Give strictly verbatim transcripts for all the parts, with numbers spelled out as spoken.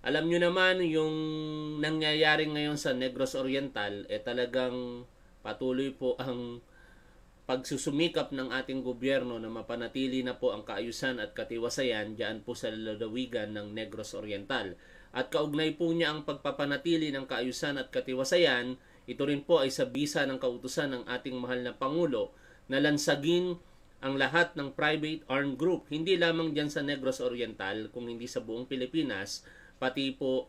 Alam nyo naman yung nangyayari ngayon sa Negros Oriental, eh talagang patuloy po ang pagsusumikap ng ating gobyerno na mapanatili na po ang kaayusan at katiwasayan diyan po sa lalawigan ng Negros Oriental. At kaugnay po niya ang pagpapanatili ng kaayusan at katiwasayan, ito rin po ay sa bisa ng kautusan ng ating mahal na Pangulo na lansagin ang lahat ng private armed group, hindi lamang diyan sa Negros Oriental, kung hindi sa buong Pilipinas, pati po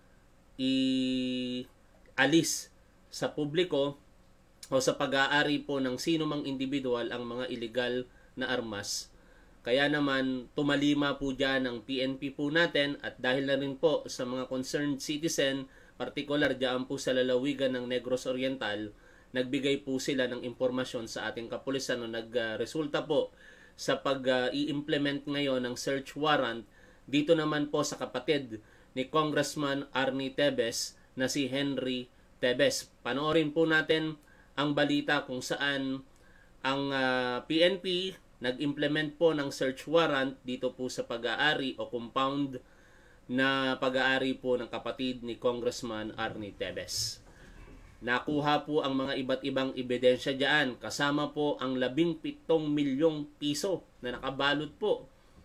i-alis sa publiko o sa pag-aari po ng sino mang individual ang mga illegal na armas. Kaya naman tumalima po dyan ang P N P po natin, at dahil na rin po sa mga concerned citizen, partikular dyan po sa lalawigan ng Negros Oriental, nagbigay po sila ng impormasyon sa ating kapulisan na nagresulta po sa pag-i-implement ngayon ng search warrant dito naman po sa kapatid ni Congressman Arnie Tevez na si Henry Tevez. Panoorin po natin ang balita kung saan ang uh, P N P nag-implement po ng search warrant dito po sa pag-aari o compound na pag-aari po ng kapatid ni Congressman Arnie Tevez. Nakuha po ang mga iba't ibang ebidensya diyan, kasama po ang labing pitong milyong piso na nakabalot po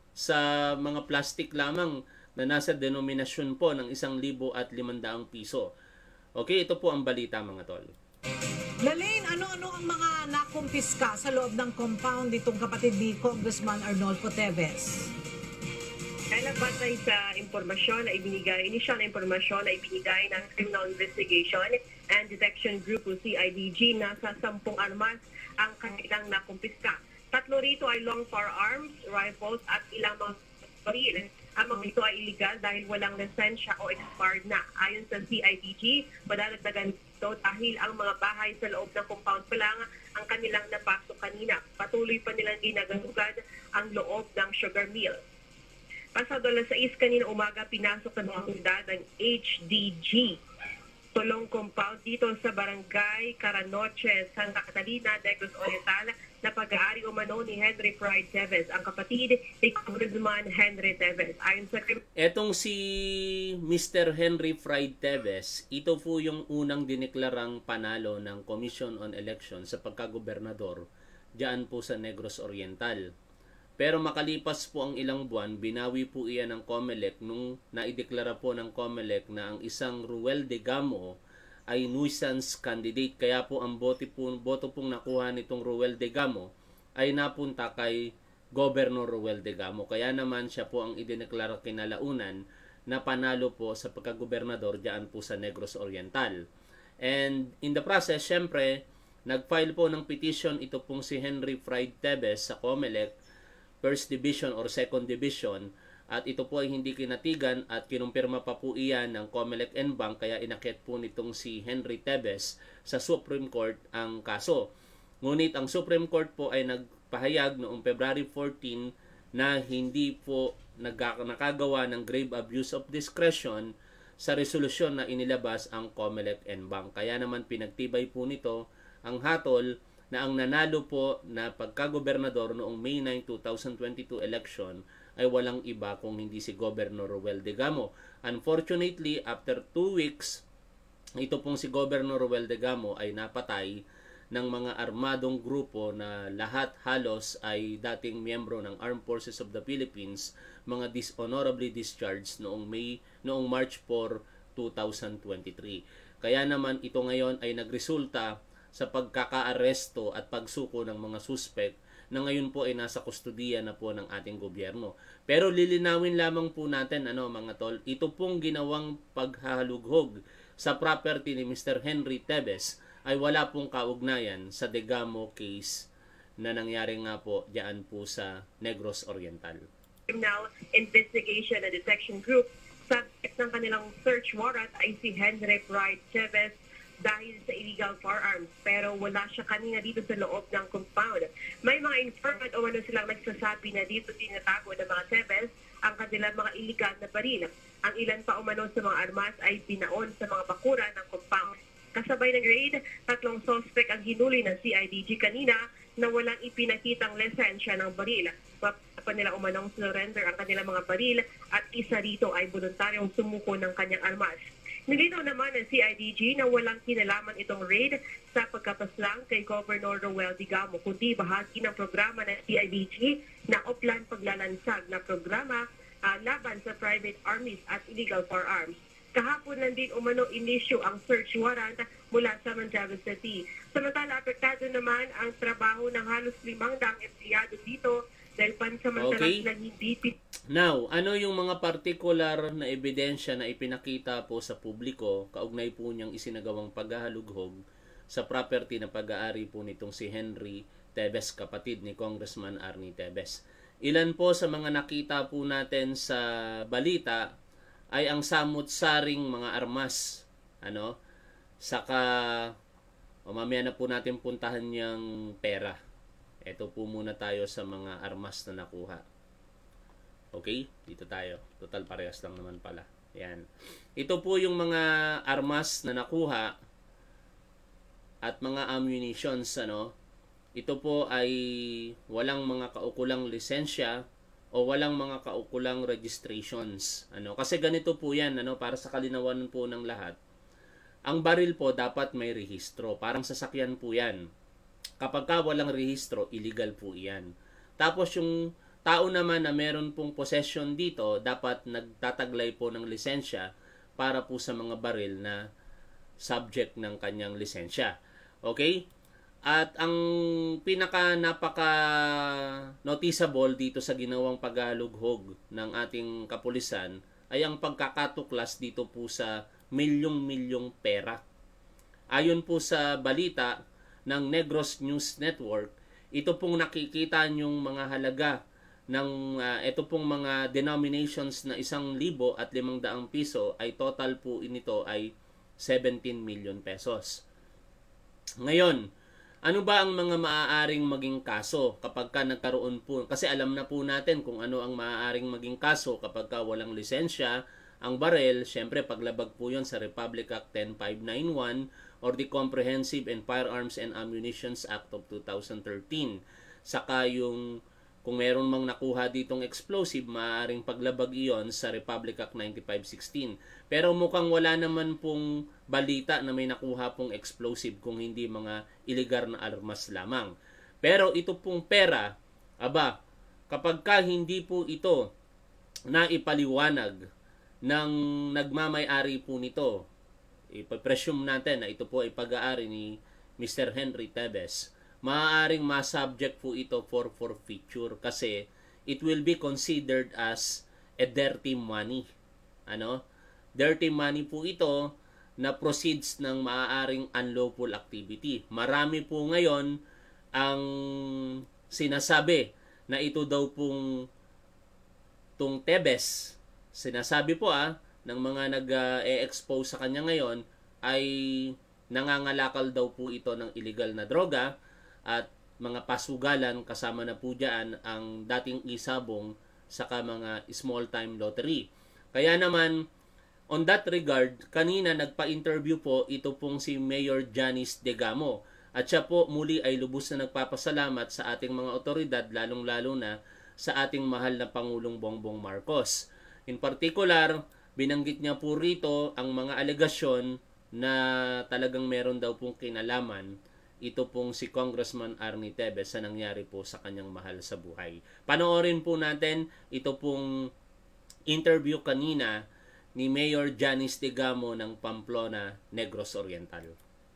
sa mga plastic lamang na nasa denominasyon po ng isang libo at limandaang piso. Okay, ito po ang balita mga tol. Lalaine, ano-ano ang mga nakumpiska sa loob ng compound nitong kapatid ni Congressman Arnolfo Tevez? Kailan batay sa impormasyon na ibinigay, initial na impormasyon na ibinigay ng Criminal Investigation and Detection Group o C I D G, nasa sampung armas ang kanilang nakumpiska. Tatlo rito ay long firearms, rifles at ilang mga baril. Ang mga ito ay illegal dahil walang lisensya o expired na. Ayon sa C I D G, madadagdagan ito dahil ang mga bahay sa loob ng compound pa lang ang kanilang napasok kanina. Patuloy pa nilang ginagalugan ang loob ng sugar mill. Pasado alas sais kanina umaga, pinasok ng mga sundad ng H D G tulong compound dito sa barangay Caranoche, Santa Catalina, Negros Oriental, na pag-aari umano ni Henry Fried Tevez, ang kapatid ni Congressman Henry Tevez. Ayon sa etong si Mister Henry Fried Tevez, ito po yung unang dineklarang panalo ng Commission on Election sa pagkagobernador diyan po sa Negros Oriental. Pero makalipas po ang ilang buwan, binawi po iyan ng COMELEC nung naideklara po ng COMELEC na ang isang Ruel de Gamo ay nuisance candidate. Kaya po ang boto, po, boto pong nakuha nitong Ruel de Gamo ay napunta kay Governor Ruel de Gamo. Kaya naman siya po ang idineklara kinalaunan na panalo po sa pagkagobernador diyan po sa Negros Oriental. And in the process, syempre, nag-file po ng petition ito pong si Henry Fried Tevez sa COMELEC First Division or Second Division, at ito po ay hindi kinatigan at kinumpirma pa po iyan ng COMELEC N B A N, kaya inakyat po nitong si Henry Tevez sa Supreme Court ang kaso. Ngunit ang Supreme Court po ay nagpahayag noong February fourteen na hindi po nakagawa ng grave abuse of discretion sa resolusyon na inilabas ang COMELEC N B A N. Kaya naman pinagtibay po nito ang hatol na ang nanalo po na pagkagobernador noong May ninth, two thousand twenty-two election ay walang iba kung hindi si Governor Ruel de Gamo. Unfortunately, after two weeks, ito pong si Governor Ruel de Gamo ay napatay ng mga armadong grupo na lahat halos ay dating miyembro ng Armed Forces of the Philippines, mga dishonorably discharged noong May noong March fourth, two thousand twenty-three. Kaya naman ito ngayon ay nagresulta sa pagkakaaresto at pagsuko ng mga suspect na ngayon po ay nasa kustudiya na po ng ating gobyerno. Pero lilinawin lamang po natin, ano mga tol, ito pong ginawang paghahalughog sa property ni Mister Henry Tevez ay wala pong kaugnayan sa De Gamo case na nangyari nga po diyan po sa Negros Oriental. Criminal Investigation and Detection Group, subject ng kanilang search warrant ay si Henry Fried Tevez dahil sa illegal firearms, pero wala siya kanina dito sa loob ng compound. May mga informant o ano silang nagsasabi na dito tinatago ng mga Tevez ang kanilang mga illegal na baril. Ang ilan pa umano sa mga armas ay pinaon sa mga bakura ng compound. Kasabay ng raid, tatlong suspect ang hinuli ng C I D G kanina na walang ipinakitang lisensya ng baril. Pa nila umanong surrender ang kanilang mga baril at isa rito ay voluntaryong sumuko ng kanyang armas. Nilinaw naman ng C I D G na walang kinalaman itong raid sa pagkapaslang kay Governor Roel Digamo, kundi bahagi ng programa ng C I D G na Oplan Paglalansag na programa uh, laban sa private armies at illegal firearms. Kahapon lang din umano inisyu ang search warrant mula sa Mandaue City. Samantala, apektado naman ang trabaho ng halos limang daang empleyado dito dahil pansamantalang Okay. na hindi Now, ano yung mga particular na ebidensya na ipinakita po sa publiko kaugnay po niyang isinagawang paghahalughog sa property na pag-aari po nitong si Henry Tevez, kapatid ni Congressman Arnie Tevez. Ilan po sa mga nakita po natin sa balita ay ang samut-saring mga armas, ano, saka o mamaya na po natin puntahan yung pera. Ito po muna tayo sa mga armas na nakuha. Okay? Dito tayo. Total parehas lang naman pala. Yan. Ito po yung mga armas na nakuha at mga ammunitions, ano. Ito po ay walang mga kaukulang lisensya o walang mga kaukulang registrations, ano. Kasi ganito po 'yan, ano, para sa kalinawan po ng lahat. Ang baril po dapat may rehistro. Parang sasakyan po 'yan. Kapag ka walang rehistro, illegal po 'yan. Tapos yung tao naman na meron pong possession dito, dapat nagtataglay po ng lisensya para po sa mga baril na subject ng kanyang lisensya. Okay? At ang pinaka napaka noticeable dito sa ginawang paghalughog ng ating kapulisan ay ang pagkakatuklas dito po sa milyong-milyong pera. Ayon po sa balita ng Negros News Network, ito pong nakikita nyong mga halaga ng uh, ito pong mga denominations na isang libo at limang daang piso ay total po nito ay seventeen million pesos. Ngayon, ano ba ang mga maaaring maging kaso kapag ka nagkaroon po? Kasi alam na po natin kung ano ang maaaring maging kaso kapag ka walang lisensya ang barel. Syempre, paglabag po yon sa Republic Act ten five ninety-one or the Comprehensive and Firearms and Ammunitions Act of two thousand thirteen. Saka yung kung meron mang nakuha ditong explosive, maaaring paglabag iyon sa Republic Act ninety-five sixteen. Pero mukhang wala naman pong balita na may nakuha pong explosive kung hindi mga illegal na armas lamang. Pero ito pong pera, aba, kapag ka hindi po ito naipaliwanag ng nagmamay-ari po nito, ipapresume natin na ito po ay pag-aari ni Mister Henry Tevez, maaaring ma-subject po ito for forfeiture kasi it will be considered as a dirty money. Ano? Dirty money po ito na proceeds ng maaaring unlawful activity. Marami po ngayon ang sinasabi na ito daw pong tung Tevez, sinasabi po ah, ng mga nag-e-expose sa kanya ngayon ay nangangalakal daw po ito ng illegal na droga at mga pasugalan, kasama na po dyan ang dating isabong saka mga small time lottery. Kaya naman, on that regard, kanina nagpa-interview po ito pong si Mayor Janice Digamo. At siya po muli ay lubos na nagpapasalamat sa ating mga otoridad, lalong-lalo na sa ating mahal na Pangulong Bongbong Marcos. In particular, binanggit niya po rito ang mga alegasyon na talagang meron daw pong kinalaman ito pong si Congressman Arnie Tevez sa nangyari po sa kanyang mahal sa buhay. Panoorin po natin ito pong interview kanina ni Mayor Janice Digamo ng Pamplona, Negros Oriental.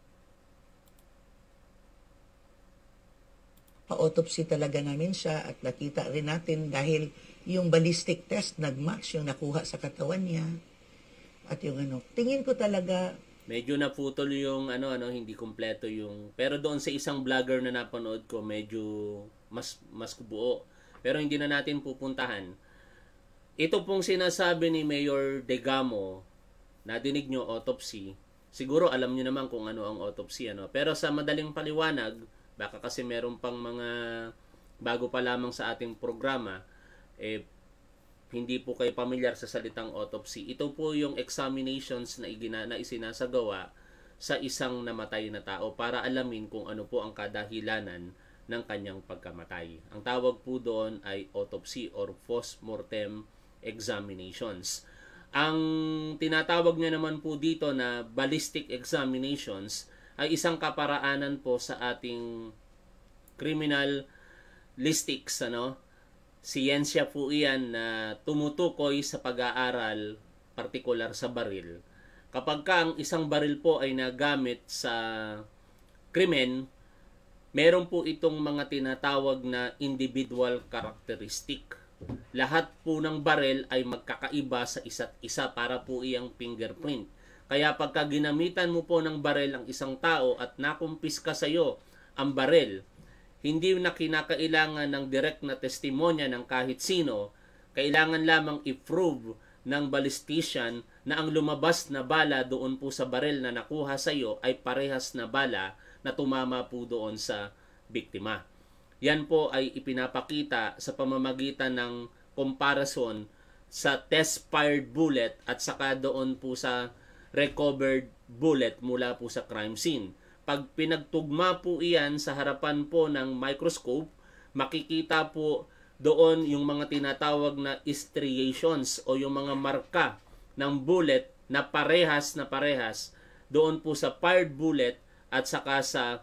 Pa-autopsy talaga namin siya at nakita rin natin dahil yung ballistic test nag-match yung nakuha sa katawan niya. At yung ano, tingin ko talaga medyo naputol yung ano ano hindi kumpleto yung, pero doon sa isang vlogger na napanood ko medyo mas mas buo. Pero hindi na natin pupuntahan. Ito pong sinasabi ni Mayor Digamo, nadinig nyo autopsy. Siguro alam niyo naman kung ano ang autopsy, ano. Pero sa madaling paliwanag, baka kasi meron pang mga bago pa lamang sa ating programa, eh hindi po kayo pamilyar sa salitang autopsy. Ito po yung examinations na, igina, na isinasagawa sa isang namatay na tao para alamin kung ano po ang kadahilanan ng kanyang pagkamatay. Ang tawag po doon ay autopsy or post-mortem examinations. Ang tinatawag niya naman po dito na ballistic examinations ay isang kaparaanan po sa ating criminal listics, ano? Siyensya po iyan na tumutukoy sa pag-aaral partikular sa baril. Kapag ka ang isang baril po ay nagamit sa krimen, meron po itong mga tinatawag na individual characteristic. Lahat po ng baril ay magkakaiba sa isa't isa para po iyang fingerprint. Kaya pagka ginamitan mo po ng baril ang isang tao at nakumpiska sa iyo ang baril, hindi na kinakailangan ng direct na testimonya ng kahit sino, kailangan lamang i-prove ng ballistician na ang lumabas na bala doon po sa baril na nakuha sa iyo ay parehas na bala na tumama po doon sa biktima. Yan po ay ipinapakita sa pamamagitan ng comparison sa test-fired bullet at saka doon po sa recovered bullet mula po sa crime scene. Pag pinagtugma po iyan sa harapan po ng microscope, makikita po doon yung mga tinatawag na striations o yung mga marka ng bullet na parehas na parehas doon po sa fired bullet at saka sa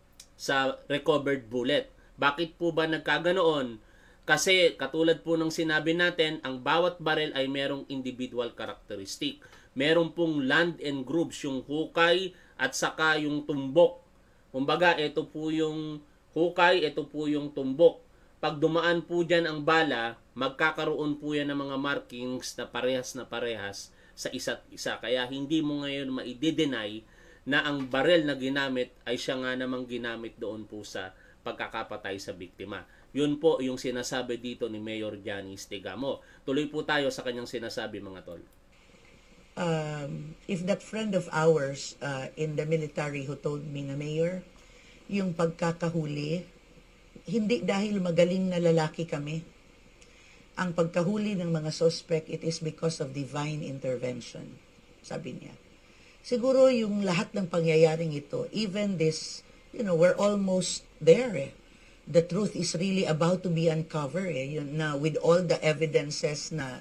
sa recovered bullet. Bakit po ba nagkaganoon? Kasi katulad po ng sinabi natin, ang bawat baril ay merong individual characteristic. Meron pong land and grooves, yung hukay at saka yung tumbok. Kumbaga, ito po yung hukay, ito po yung tumbok. Pag dumaan po dyan ang bala, magkakaroon po yan ng mga markings na parehas na parehas sa isa't isa. Kaya hindi mo ngayon ma-i-deny na ang baril na ginamit ay siya nga namang ginamit doon po sa pagkakapatay sa biktima. Yun po yung sinasabi dito ni Mayor Janice Tigamo. Tuloy po tayo sa kanyang sinasabi, mga tol. Um, if that friend of ours uh, in the military who told me na, Mayor, yung pagkakahuli, hindi dahil magaling na lalaki kami. Ang pagkahuli ng mga suspect, it is because of divine intervention, sabi niya. Siguro yung lahat ng pangyayaring ito, even this, you know, we're almost there eh. The truth is really about to be uncovered eh. Yun, na with all the evidences na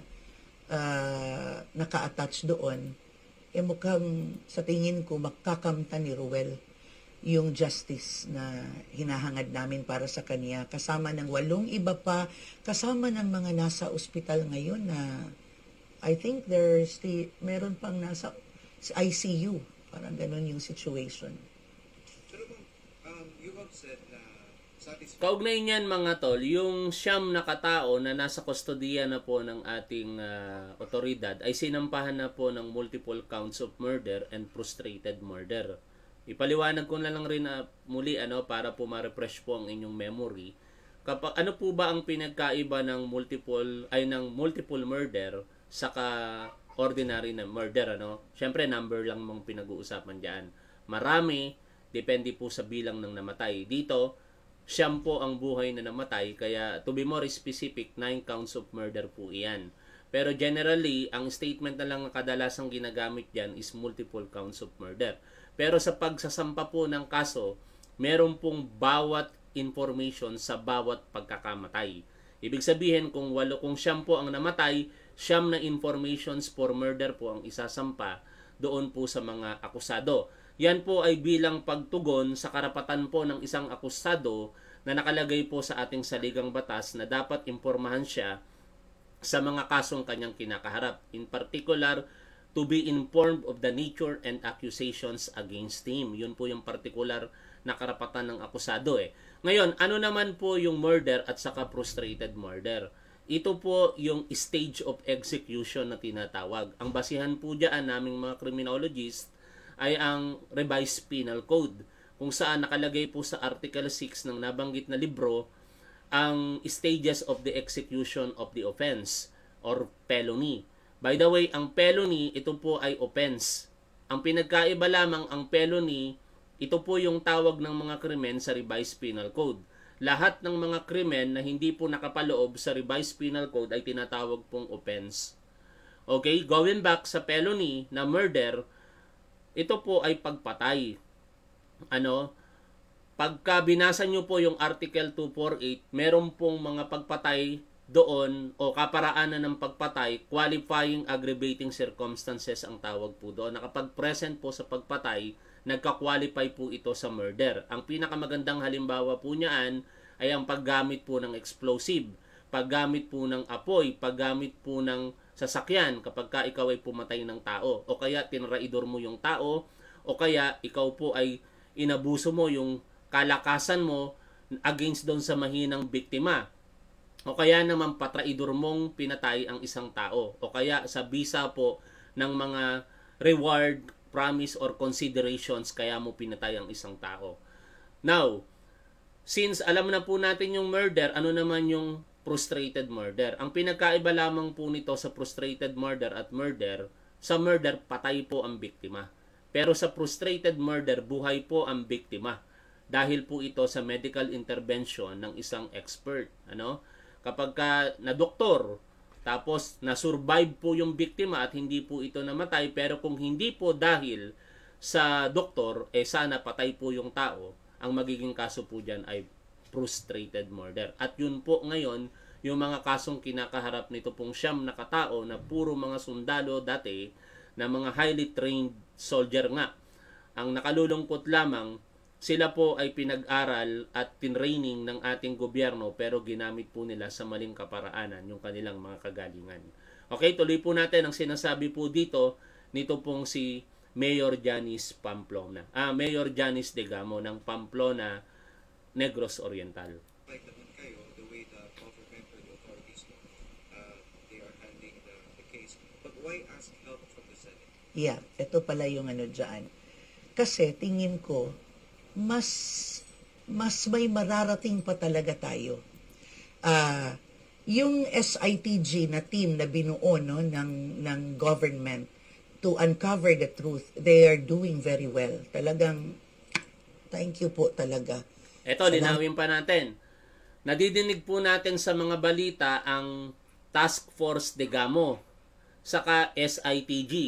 uh, naka-attach doon, eh mukhang sa tingin ko makakamta ni Ruel yung justice na hinahangad namin para sa kanya, kasama ng walong iba pa, kasama ng mga nasa ospital ngayon na I think there's the, meron pang nasa I C U, parang ganun yung situation. Pero um, you have said na satisfied. Kaugnay niyan, mga tol, yung siyam na katao na nasa kustodiya na po ng ating uh, otoridad ay sinampahan na po ng multiple counts of murder and frustrated murder. Ipaliwanag ko na lang rin na muli ano para po ma-refresh po ang inyong memory. Kapag ano po ba ang pinagkaiba ng multiple ay ng multiple murder saka ordinary na murder, ano? Syempre number lang mong pinag-uusapan diyan. Marami depende po sa bilang ng namatay. Dito, siyam po ang buhay na namatay, kaya to be more specific, nine counts of murder po iyan. Pero generally, ang statement na lang na kadalasang ginagamit diyan is multiple counts of murder. Pero sa pagsasampa po ng kaso, meron pong bawat information sa bawat pagkakamatay. Ibig sabihin, kung walo kung siyam po ang namatay, siyam na informations for murder po ang isasampa doon po sa mga akusado. Yan po ay bilang pagtugon sa karapatan po ng isang akusado na nakalagay po sa ating saligang batas na dapat impormahan siya sa mga kasong kanyang kinakaharap. In particular, to be informed of the nature and accusations against him. Yun po yung particular na karapatan ng akusado eh. Ngayon, ano naman po yung murder at saka frustrated murder? Ito po yung stage of execution na tinatawag. Ang basihan po dyan naming mga criminologist ay ang Revised Penal Code, kung saan nakalagay po sa Article six ng nabanggit na libro ang stages of the execution of the offense or felony. By the way, ang felony, ito po ay offense. Ang pinagkaiba lamang ang felony, ito po yung tawag ng mga krimen sa Revised Penal Code. Lahat ng mga krimen na hindi po nakapaloob sa Revised Penal Code ay tinatawag pong offense. Okay, going back sa felony na murder, ito po ay pagpatay. Ano? pagka binasa nyo po yung Article two forty-eight, meron pong mga pagpatay doon o kaparaanan ng pagpatay, qualifying aggravating circumstances ang tawag po doon. Na kapag present po sa pagpatay, nagka-qualify po ito sa murder. Ang pinakamagandang halimbawa po niyan ay ang paggamit po ng explosive, paggamit po ng apoy, paggamit po ng sasakyan kapag ka ikaw ay pumatay ng tao, o kaya tinraidor mo yung tao, o kaya ikaw po ay inabuso mo yung kalakasan mo against doon sa mahinang biktima, o kaya naman patraidor mong pinatay ang isang tao, o kaya sa bisa po ng mga reward, promise, or considerations kaya mo pinatay ang isang tao. Now, since alam na po natin yung murder, ano naman yung frustrated murder? Ang pinagkaiba lamang po nito sa frustrated murder at murder, sa murder, patay po ang biktima. Pero sa frustrated murder, buhay po ang biktima. Dahil po ito sa medical intervention ng isang expert. Ano? Kapag ka na doktor, tapos na-survive po yung biktima at hindi po ito namatay, pero kung hindi po dahil sa doktor, eh sana patay po yung tao, ang magiging kaso po dyan ay frustrated murder. At yun po ngayon, yung mga kasong kinakaharap nito pong siyam na katao na puro mga sundalo dati, na mga highly trained soldier nga. Ang nakalulungkot lamang, sila po ay pinag-aral at tinraining ng ating gobyerno pero ginamit po nila sa maling kaparaanan yung kanilang mga kagalingan. Okay, tuloy po natin ang sinasabi po dito nito pong si Mayor Janice Pamplona. Ah, Mayor Janice Degamo ng Pamplona, Negros Oriental. Like naman kayo, the way the governmental authorities, uh, they are handling the, the case. But why ask help from the Senate? Yeah, ito pala yung ano dyan. Kasi tingin ko, mas mas may mararating pa talaga tayo. Uh, yung S I T G na team na binuo no, ng, ng government to uncover the truth, they are doing very well. Talagang, thank you po talaga. Ito, linawin pa natin. Nadidinig po natin sa mga balita ang Task Force Degamo, saka S I T G,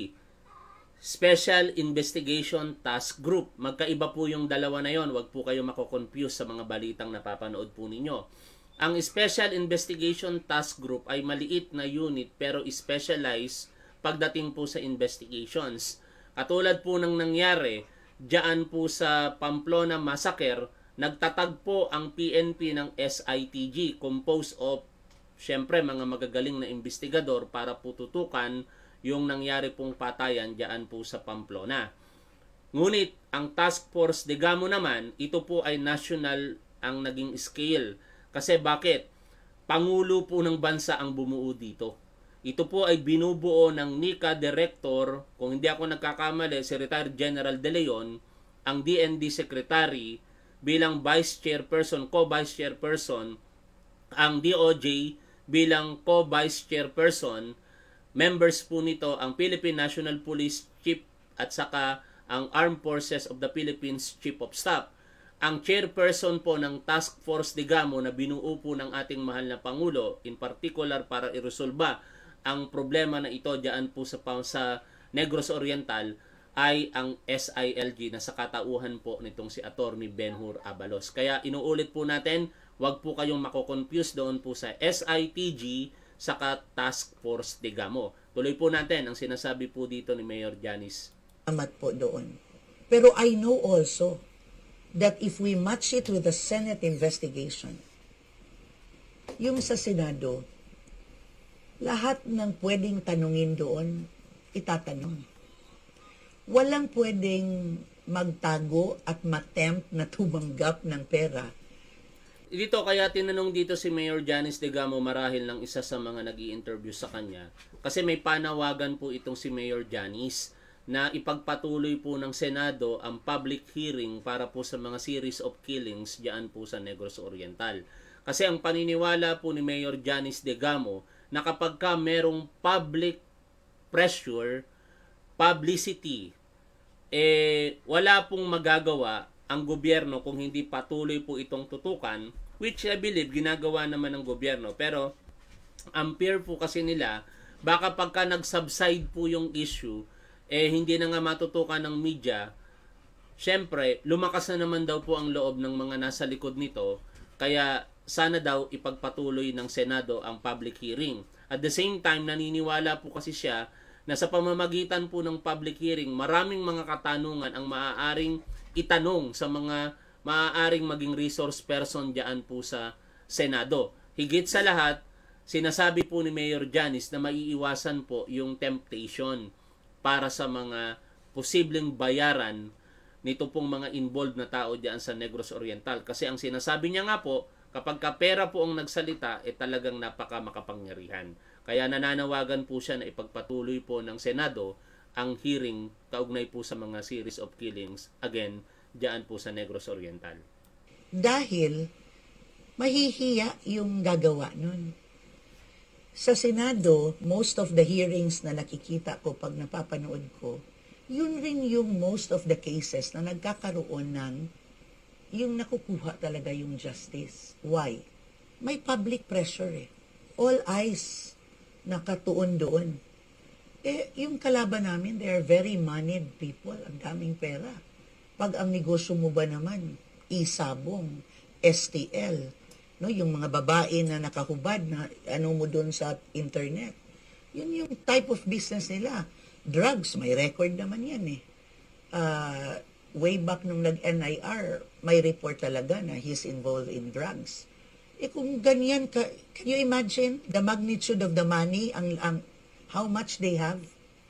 Special Investigation Task Group. Magkaiba po yung dalawa na yon. Huwag po kayo mako-confuse sa mga balitang napapanood po ninyo. Ang Special Investigation Task Group ay maliit na unit pero specialized pagdating po sa investigations. Katulad po ng nangyari diyan po sa Pamplona Massacre, nagtatagpo ang P N P ng S I T G, composed of syempre mga magagaling na investigador para po tutukan yung nangyari pong patayan diyan po sa Pamplona. Ngunit ang Task Force Degamo naman, ito po ay national ang naging scale. Kasi bakit? Pangulo po ng bansa ang bumuo dito. Ito po ay binubuo ng N I C A Director, kung hindi ako nagkakamali, si Retired General De Leon, ang D N D Secretary bilang Vice Chairperson, Co-Vice Chairperson, ang D O J bilang Co-Vice Chairperson. Members po nito ang Philippine National Police Chief at saka ang Armed Forces of the Philippines Chief of Staff. Ang chairperson po ng Task Force Degamo na binuo po ng ating mahal na Pangulo, in particular para iresolba ang problema na ito diyan po sa, sa Negros Oriental, ay ang S I L G na sa katauhan po nitong si Attorney Benhur Abalos. Kaya inuulit po natin, wag po kayong mako-confuse doon po sa S I T G saka Task Force Degamo. Tuloy po natin ang sinasabi po dito ni Mayor Janice. Amat po doon. Pero I know also that if we match it with the Senate investigation, yung sa Senado, lahat ng pwedeng tanungin doon, itatanong. Walang pwedeng magtago at matempt na tumanggap ng pera. Dito kaya tinanong dito si Mayor Janice Degamo marahil ng isa sa mga nag-i-interview sa kanya. Kasi may panawagan po itong si Mayor Janice na ipagpatuloy po ng Senado ang public hearing para po sa mga series of killings diyan po sa Negros Oriental. Kasi ang paniniwala po ni Mayor Janice Degamo na kapag ka merong public pressure, publicity, eh wala pong magagawa ang gobyerno kung hindi patuloy po itong tutukan, which I believe ginagawa naman ng gobyerno. Pero ang fear po kasi nila, baka pagka nag-subside po yung issue, eh hindi na nga matutukan ng media, syempre, lumakas na naman daw po ang loob ng mga nasa likod nito, kaya sana daw ipagpatuloy ng Senado ang public hearing. At the same time, naniniwala po kasi siya na sa pamamagitan po ng public hearing, maraming mga katanungan ang maaaring itanong sa mga maaaring maging resource person diyan po sa Senado. Higit sa lahat, sinasabi po ni Mayor Janice na maiiwasan po yung temptation para sa mga posibleng bayaran nito pong mga involved na tao diyan sa Negros Oriental. Kasi ang sinasabi niya nga po, kapag ka pera po ang nagsalita, eh talagang napaka makapangyarihan. Kaya nananawagan po siya na ipagpatuloy po ng Senado ang hearing kaugnay po sa mga series of killings, again, diyan po sa Negros Oriental. Dahil mahihiya yung gagawa nun. Sa Senado, most of the hearings na nakikita ko pag napapanood ko, yun rin yung most of the cases na nagkakaroon ng yung nakukuha talaga yung justice. Why? May public pressure eh. All eyes nakatuon doon. Eh, yung kalaban namin, they are very moneyed people. Ang daming pera. Pag ang negosyo mo ba naman, isabong, S T L, no, yung mga babae na nakahubad na ano mo doon sa internet. Yun yung type of business nila. Drugs, may record naman yan eh. Uh, way back nung nag-N I R, may report talaga na he's involved in drugs. Eh kung ganyan, ka, can you imagine the magnitude of the money, ang, ang, how much they have?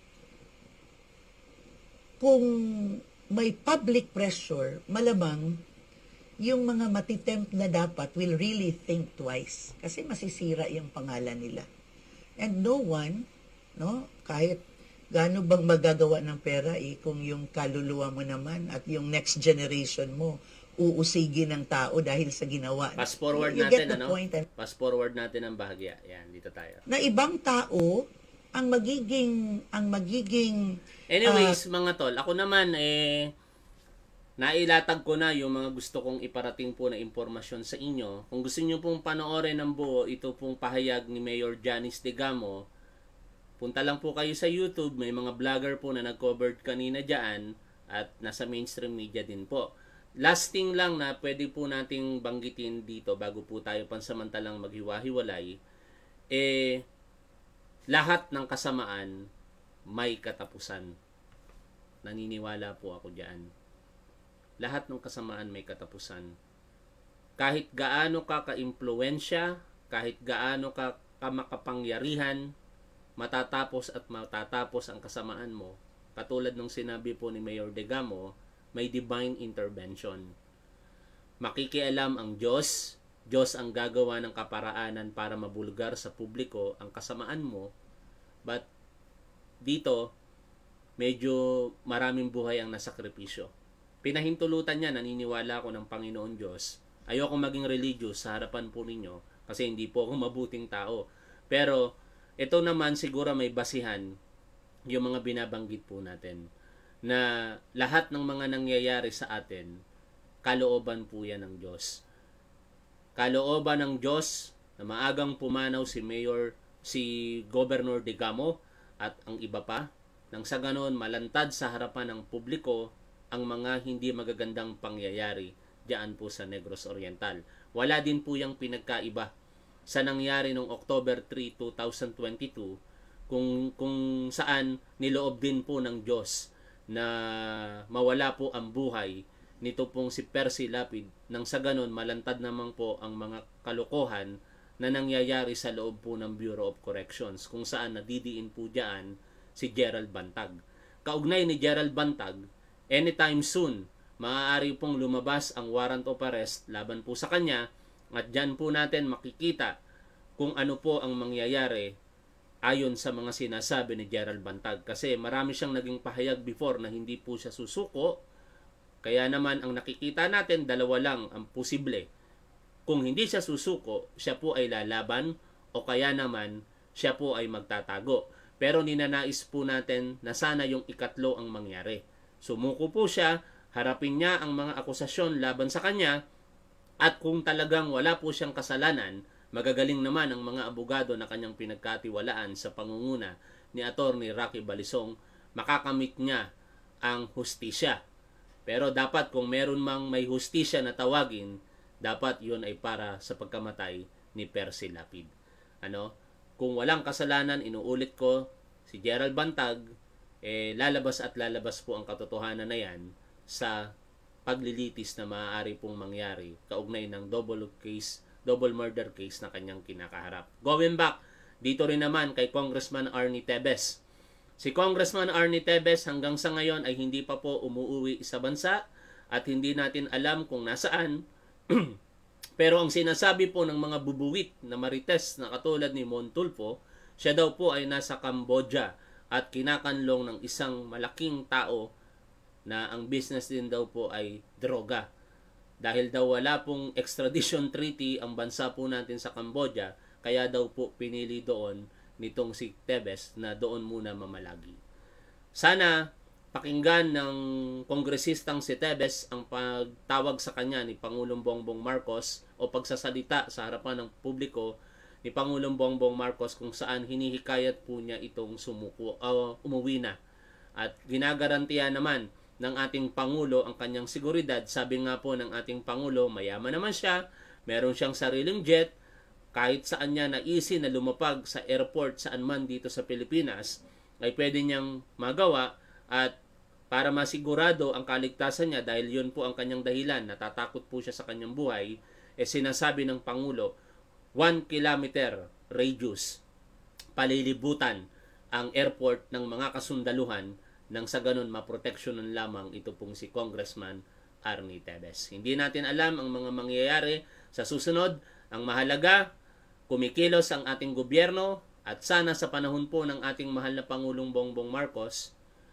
Kung may public pressure, malamang yung mga matitempt na dapat will really think twice kasi masisira yung pangalan nila. And no one, no, kahit gaano bang magagawa ng pera eh, kung yung kaluluwa mo naman at yung next generation mo uusigin ng tao dahil sa ginawa. Fast forward you natin, get the ano? point, and, Fast forward natin ang bahagya. Yan, dito tayo. na ibang tao ang magiging ang magiging Anyways, mga tol, ako naman eh nailatag ko na yung mga gusto kong iparating po na impormasyon sa inyo. Kung gusto niyo pong panoorin ng buo ito pong pahayag ni Mayor Janice Digamo, punta lang po kayo sa YouTube, may mga vlogger po na nag-cover kanina dyan at nasa mainstream media din po. Last thing lang na pwede po nating banggitin dito bago po tayo pansamantalang maghiwa-hiwalay, eh lahat ng kasamaan may katapusan. Naniniwala po ako dyan. Lahat ng kasamaan may katapusan. Kahit gaano ka ka-impluensya, kahit gaano ka kamakapangyarihan, matatapos at matatapos ang kasamaan mo. Katulad ng sinabi po ni Mayor Digamo, may divine intervention. Makikialam ang Diyos, Diyos ang gagawa ng kaparaanan para mabulgar sa publiko ang kasamaan mo. But dito, medyo maraming buhay ang nasakripisyo. Pinahintulutan niya, naniniwala ako ng Panginoon Diyos. Ayoko maging religious sa harapan po ninyo kasi hindi po ako mabuting tao. Pero ito naman siguro may basihan yung mga binabanggit po natin na lahat ng mga nangyayari sa atin, kalooban po yan ng Diyos. Kalooban ng Diyos na maagang pumanaw si Mayor, si Governor Digamo at ang iba pa, nang sa ganon malantad sa harapan ng publiko ang mga hindi magagandang pangyayari diyan po sa Negros Oriental. Wala din po yung pinagkaiba sa nangyari noong October three, two thousand twenty-two kung, kung saan niloob din po ng Diyos na mawala po ang buhay nito pong si Percy Lapid nang sa ganon malantad naman po ang mga kalokohan na nangyayari sa loob po ng Bureau of Corrections kung saan nadidiin po diyan si Gerald Bantag. Kaugnay ni Gerald Bantag, anytime soon, maaari pong lumabas ang warrant of arrest laban po sa kanya at dyan po natin makikita kung ano po ang mangyayari ayon sa mga sinasabi ni Gerald Bantag. Kasi marami siyang naging pahayag before na hindi po siya susuko. Kaya naman ang nakikita natin, dalawa lang ang posible. Kung hindi siya susuko, siya po ay lalaban o kaya naman siya po ay magtatago. Pero ninanais po natin na sana yung ikatlo ang mangyari. Sumuko po siya, harapin niya ang mga akusasyon laban sa kanya, at kung talagang wala po siyang kasalanan, magagaling naman ang mga abogado na kanyang pinagkatiwalaan sa pangunguna ni Attorney Rocky Balisong, makakamit niya ang hustisya. Pero dapat kung meron mang may hustisya na tawagin, dapat yun ay para sa pagkamatay ni Percy Lapid. Ano? Kung walang kasalanan, inuulit ko, si Gerald Bantag, eh, lalabas at lalabas po ang katotohanan na yan sa paglilitis na maaari pong mangyari kaugnay ng double case, double murder case na kanyang kinakaharap. Going back, dito rin naman kay Congressman Arnie Tevez. Si Congressman Arnie Tevez hanggang sa ngayon ay hindi pa po umuuwi sa bansa at hindi natin alam kung nasaan. Pero ang sinasabi po ng mga bubuwit na marites na katulad ni Mon Tulfo, siya daw po ay nasa Cambodia at kinakanlong ng isang malaking tao na ang business din daw po ay droga. Dahil daw wala pong extradition treaty ang bansa po natin sa Cambodia, kaya daw po pinili doon nitong si Tevez na doon muna mamalagi. Sana pakinggan ng kongresistang si Tevez ang pagtawag sa kanya ni Pangulong Bongbong Marcos o pagsasalita sa harapan ng publiko ni Pangulong Bongbong Marcos kung saan hinihikayat po niya itong sumuko, uh, umuwi na. At ginagarantiya naman ng ating Pangulo ang kanyang seguridad. Sabi nga po ng ating Pangulo, mayaman naman siya, meron siyang sariling jet, kahit saan niya naisi na lumapag sa airport saan man dito sa Pilipinas, ay pwede niyang magawa at para masigurado ang kaligtasan niya dahil yun po ang kanyang dahilan, natatakot po siya sa kanyang buhay, eh sinasabi ng Pangulo, one kilometer radius, palilibutan ang airport ng mga kasundaluhan nang sa ganun maproteksyonan lamang ito pong si Congressman Arnie Tevez. Hindi natin alam ang mga mangyayari sa susunod. Ang mahalaga, kumikilos ang ating gobyerno at sana sa panahon po ng ating mahal na Pangulong Bongbong Marcos,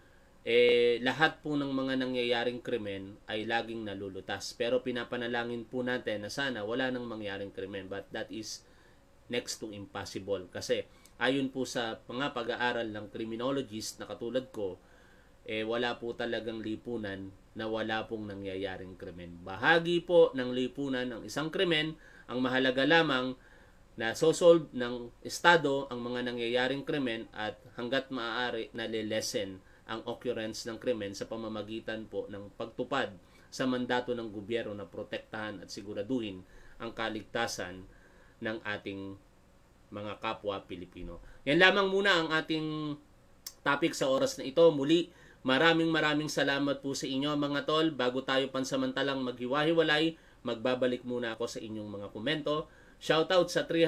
eh, lahat po ng mga nangyayaring krimen ay laging nalulutas. Pero pinapanalangin po natin na sana wala nang mangyaring krimen, but that is next to impossible. Kasi ayon po sa mga pag-aaral ng criminologist na katulad ko, eh, wala po talagang lipunan na wala pong nangyayaring krimen. Bahagi po ng lipunan ng isang krimen, ang mahalaga lamang na sosolve ng Estado ang mga nangyayaring krimen at hanggat maaari nalilesen ang occurrence ng krimen sa pamamagitan po ng pagtupad sa mandato ng gobyerno na protektahan at siguraduhin ang kaligtasan ng ating mga kapwa Pilipino. Yan lamang muna ang ating topic sa oras na ito. Muli, maraming maraming salamat po sa inyo mga tol. Bago tayo pansamantalang maghiwa-hiwalay, magbabalik muna ako sa inyong mga komento. Shoutout sa three